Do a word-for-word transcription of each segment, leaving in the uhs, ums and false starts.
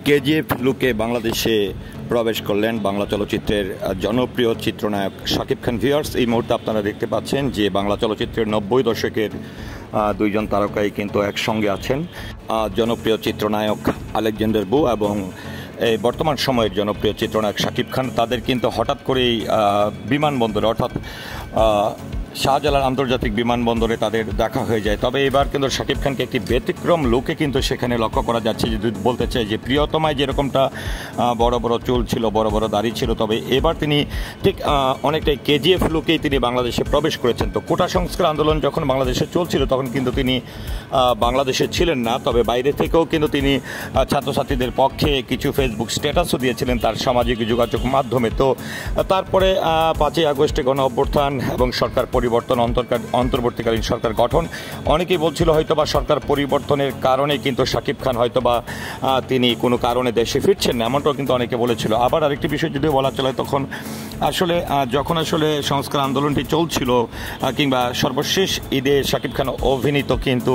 কেজিএফ লুকে বাংলাদেশে প্রবেশ করলেন বাংলা চলচ্চিত্রের জনপ্রিয় চিত্রনায়ক শাকিব খান। ভিউয়ার্স, এই মুহূর্তে আপনারা দেখতে পাচ্ছেন যে বাংলা চলচ্চিত্রের নব্বই দশকের দুইজন তারকাই কিন্তু একসঙ্গে আছেন। জনপ্রিয় চিত্রনায়ক আলেকজান্ডার বু এবং এই বর্তমান সময়ের জনপ্রিয় চিত্রনায়ক শাকিব খান, তাদের কিন্তু হঠাৎ করেই বিমানবন্দরে অর্থাৎ শাহজালাল আন্তর্জাতিক বিমানবন্দরে তাদের দেখা হয়ে যায়। তবে এবার কিন্তু শাকিব খানকে একটি ব্যতিক্রম লুকে কিন্তু সেখানে লক্ষ্য করা যাচ্ছে। যদি বলতে চাই যে প্রিয়তমায় যেরকমটা বড় বড় চুল ছিল, বড় বড় দাড়ি ছিল, তবে এবার তিনি ঠিক অনেকটাই কেজিএফ লুকেই তিনি বাংলাদেশে প্রবেশ করেছেন। তো কোটা সংস্কার আন্দোলন যখন বাংলাদেশে চলছিল তখন কিন্তু তিনি বাংলাদেশে ছিলেন না, তবে বাইরে থেকেও কিন্তু তিনি ছাত্রছাত্রীদের পক্ষে কিছু ফেসবুক স্ট্যাটাসও দিয়েছিলেন তার সামাজিক যোগাযোগ মাধ্যমে। তো তারপরে পাঁচই আগস্টে গণ অভ্যুত্থান এবং সরকার পরিবর্তন, অন্তর্বর্তীকালীন সরকার গঠন, অনেকেই বলছিল হয়তোবা সরকার পরিবর্তনের কারণে কিন্তু শাকিব খান হয়তোবা তিনি কোনো কারণে দেশে ফিরছেন না, এমনটাও কিন্তু অনেকে বলেছিল। আবার আরেকটি বিষয় যদি বলা চলে, তখন আসলে যখন আসলে সংস্কার আন্দোলনটি চলছিল কিংবা সর্বশেষ ঈদে শাকিব খান অভিনীত কিন্তু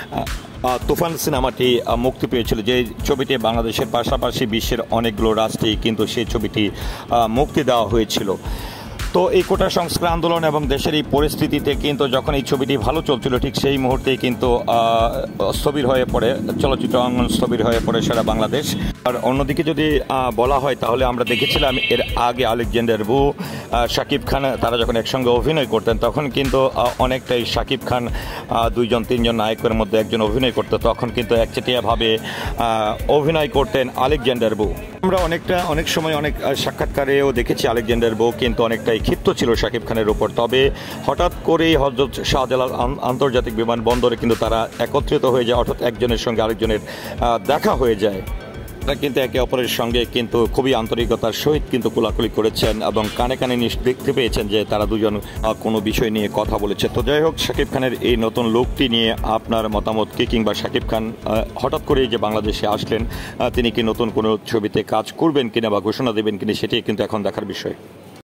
তুফান সিনেমাটি মুক্তি পেয়েছিল, যে ছবিটি বাংলাদেশের পাশাপাশি বিশ্বের অনেকগুলো রাষ্ট্রেই কিন্তু সেই ছবিটি মুক্তি দেওয়া হয়েছিল। তো এই কোটা সংস্কার আন্দোলন এবং দেশের এই পরিস্থিতিতে কিন্তু যখন এই ছবিটি ভালো চলছিল ঠিক সেই মুহূর্তেই কিন্তু স্থবির হয়ে পড়ে চলচ্চিত্র অঙ্গন, স্থবির হয়ে পড়ে সারা বাংলাদেশ। আর অন্যদিকে যদি বলা হয় তাহলে আমরা দেখেছিলাম এর আগে আলেকজান্ডার বু, শাকিব খান তারা যখন একসঙ্গে অভিনয় করতেন তখন কিন্তু অনেকটাই শাকিব খান দুইজন তিনজন নায়কের মধ্যে একজন অভিনয় করতেন, তখন কিন্তু একচেটিয়াভাবে অভিনয় করতেন আলেকজান্ডার বু। আমরা অনেকটা অনেক সময় অনেক সাক্ষাৎকারেও দেখেছি আলেকজান্ডার বু কিন্তু অনেকটাই ক্ষিপ্ত ছিল শাকিব খানের উপর। তবে হঠাৎ করেই হযরত শাহজালাল আন্তর্জাতিক বিমানবন্দরে কিন্তু তারা একত্রিত হয়ে যায়, অর্থাৎ একজনের সঙ্গে আরেকজনের দেখা হয়ে যায়। তারা কিন্তু একে অপরের সঙ্গে কিন্তু খুবই আন্তরিকতার সহিত কিন্তু কোলাকুলি করেছেন এবং কানে কানে দেখতে পেয়েছেন যে তারা দুজন কোনো বিষয় নিয়ে কথা বলেছে। তো যাই হোক, শাকিব খানের এই নতুন লুকটি নিয়ে আপনার মতামত কি, কিংবা শাকিব খান হঠাৎ করেই যে বাংলাদেশে আসলেন তিনি কি নতুন কোনো ছবিতে কাজ করবেন কিনা বা ঘোষণা দেবেন কিনা, সেটাই কিন্তু এখন দেখার বিষয়।